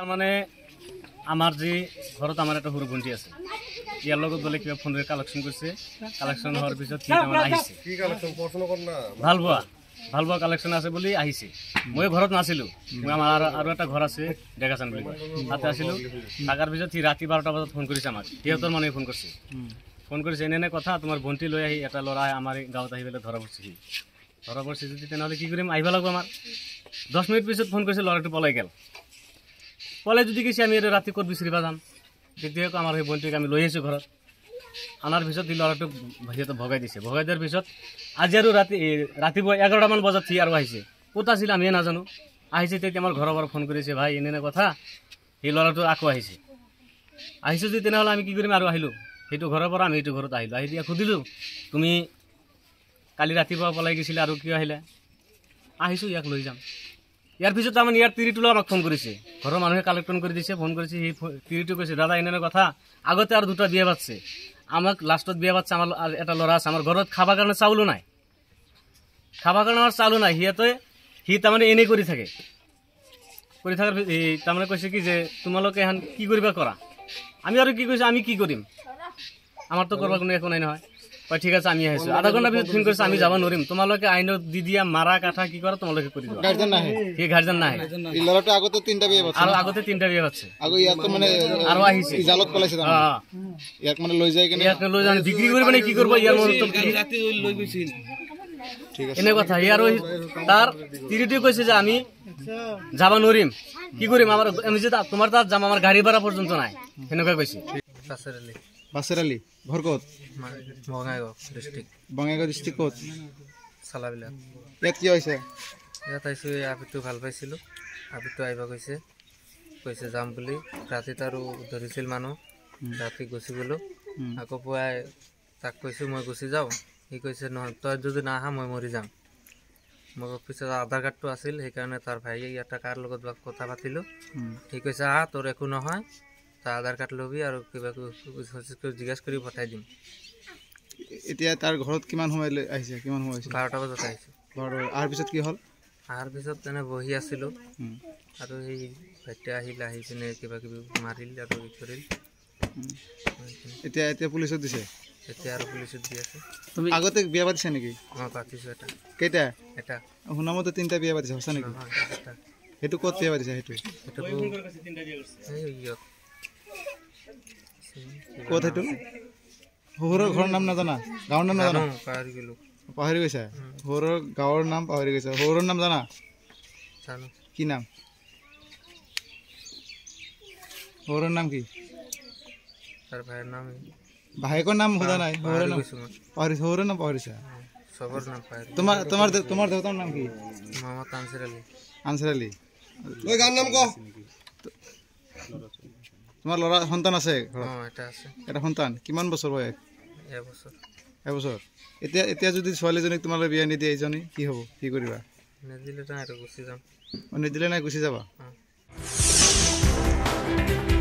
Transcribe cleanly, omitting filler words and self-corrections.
মানে আমার যে ঘরত আমার একটা সৰু ভণ্টি আছে ইয়ার লগত বলে কিবা ফোনের কালেকশন করছে কালেকশন হওয়ার পিছত কি মানে আহিছে কি কালেকশন পছন্দ কর না ভাল বোৱা কালেকশন আছে বুলি আহিছে মই ঘৰত নাছিলো মই আমাৰ আৰু এটা ঘৰ আছে ডেকাচান বুলি তাতে আছিলো থাকাৰ পিছত সি ৰাতি 12টা বজাত ফোন কৰিছে আমাক সিহঁতৰ মানে ফোন কৰিছে এনে কথা তোমাৰ ভণ্টি লৈ আহি এটা ল'ৰা আমাৰ গাঁৱত আহি পেলাই ধৰা পড়ছে যদি তেনেহ'লে কি কৰিম আহিব লাগিব আমাৰ 10 মিনিট পিছত ফোন কৰিছে ল'ৰাটো পলাই যদি কৈছে আমি ৰাতি ক'ত বিচাৰিব যাম তেতিয়াও আমাৰ সেই ভণ্টিক আমি লৈ আহিছোঁ ঘৰত আনাৰ পিছত এই ল'ৰাটোক সিহঁতে ভগাই দিয়াৰ পিছত আজি আৰু ৰাতিপুৱা 11টামান বজাত সি আৰু আহিছে ক'ত আছিল আমিয়ে নাজানো আহিছে তেতিয়া আমাৰ ঘৰৰ পৰা ফোন কৰিছে ভাই এনে কথা সেই ল'ৰাটো আকৌ আহিছে যদি তেনেহ'লে আমি কি কৰিম আৰু আহিলোঁ সেইটো ঘৰৰ পৰা আমি এইটো ঘৰত আহিলোঁ আহি দিয়া সুধিলোঁ তুমি কালি ৰাতিপুৱা পলাই গৈছিলে আৰু কিয় আহিলে আহিছোঁ ইয়াক লৈ যাম ইয়াৰ পিছত তাৰমানে ইয়াৰ তিৰিটোলৈ আমাক ফোন কৰিছে ঘৰৰ মানুহে কালেক্টন কৰি দিছে ফোন কৰিছে সেই তিৰিটো কৈছে দাদা এনে কথা আগতে আৰু দুটা বিয়া পাতিছে আমাক লাষ্টত বিয়া পাতিছে আমাৰ এটা ল'ৰা আছে আমাৰ ঘৰত খাবৰ কাৰণে চাউলো নাই সি তাৰমানে এনেই কৰি থকাৰ তাৰমানে কৈছে কি যে তোমালোকে এখন কি কৰিবা কৰা আমি আৰু কি কৈছোঁ আমি কি কৰিম আমাৰতো কৰিব কোনো একো নাই নহয় ঠিক আছে আমি আহিছোঁ আধা ঘণ্টা পিছত ফোন কৰিছে আমি যাব নোৱাৰিম তোমালোকে আইনত দি দিয়া মাৰা কাঠা কি কৰা তোমালোকে কৰি দিবা গাৰ্জেন নাহে ল'ৰাটো আগতে 3টা বিয়া পাতিছে আৰু আগতে 3টা বিয়া পাতিছে আগো ইয়াক মানে আৰু আহিছে জালত পলাইছে ইয়াক মানে লৈ যায় কিনে লৈ যান বিক্ৰী কৰিব নে কি কৰিব ইয়াৰ মনত ৰাতি লৈ গৈছিল ঠিক আছে এনে কথা ইয়াৰ তাৰ তিৰিটোৱে কৈছে যে আমি যাব নোৱাৰিম কি কৰিম আমাৰ আমি যে তোমাৰ তাত যাম আমাৰ গাড়ী ভাড়া পৰ্যন্ত নাই সেনেকৈ কৈছে বাছেৰ আলী ঘৰ ক'ত বঙাইগাঁও ডিষ্ট্ৰিক্ট ক'ত চালাবিলা ইয়াত কি হৈছে ইয়াত আহিছোঁ আপিটো ভাল পাইছিলোঁ আপিটো আহিব কৈছে যাম বুলি ৰাতিত আৰু ধৰিছিল মানুহ ৰাতি গুচি গ'লোঁ আকৌ পুৱাই তাক কৈছোঁ মই গুচি যাওঁ সি কৈছে নহয় তই যদি নাহা মই মৰি যাম মোৰ পিছত আধাৰ কাৰ্ডটো আছিল সেইকাৰণে তাৰ ভাইয়ে ইয়াতে কাৰ লগত কথা পাতিলোঁ সি কৈছে আহা তোৰ একো নহয় তই আধাৰ কাৰ্ড ল'বি আৰু কিবা জিজ্ঞাসা কৰি পঠাই দিম এতিয়া তাৰ ঘৰত কিমান সময় আহিছে 12টা বজাত আহিছে অহাৰ পিছত কি হ'ল অহাৰ পিছত তেনে বহি আছিলোঁ আৰু সেই ভাইটি আহি কিনে কিবা কিবি মাৰিল আৰু কৰিল এতিয়া পুলিচত দিছে এতিয়া আৰু পুলিচত দি আছে তুমি আগতে বিয়া পাতিছা নেকি পাতিছোঁ এটা শুনামতে 3টা বিয়া পাতিছা সঁচা নেকি সেইটো ক'ত বিয়া পাতিছা সেইটো ক'ত সেইটো শহুৰৰ ঘৰৰ নাম নাজানা গাঁৱৰ নাম নাজানা পাহৰি গৈছা শহুৰৰ গাঁৱৰ নাম পাহৰি গৈছা শহুৰৰ নাম জানা কি নাম শহুৰৰ নাম কি তাৰ ভাইৰ নাম ভাইকৰ নাম সোধা নাই শহুৰৰ নাম পাহৰিছা চবৰ নাম পাহৰি তোমাৰ দেউতাৰ নাম কি মহম্মদ আনছাৰ আলী ঐ গাঁৱৰ নাম কওঁ তোমাৰ ল'ৰা সন্তান আছে এটা সন্তান কিমান বছৰ বয়স এবছৰ এতিয়া যদি ছোৱালীজনীক তোমালোকে বিয়া নিদিয়ে এইজনী কি হ'ব কি কৰিবা নিদিলে নাই গুচি যাম নিদিলে নাই গুচি যাবা